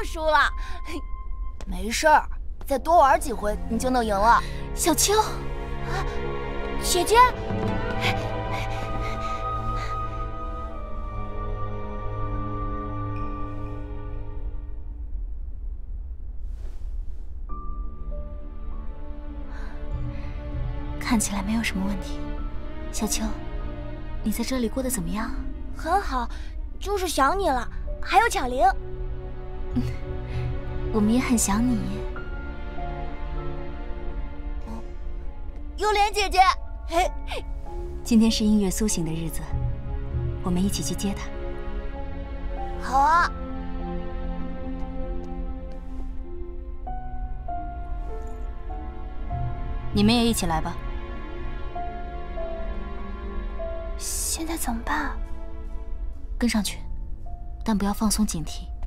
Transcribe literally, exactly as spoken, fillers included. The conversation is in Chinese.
输了。 没事儿，再多玩几回你就能赢了。 小秋，啊， 姐姐， 看起来没有什么问题。小秋，你在这里过得怎么样？ 很好，就是想你了，还有巧玲。 嗯，我们也很想你。 幽莲姐姐，嘿， 今天是音乐苏醒的日子，我们一起去接她。 好啊。 你们也一起来吧。 现在怎么办？ 跟上去，但不要放松警惕。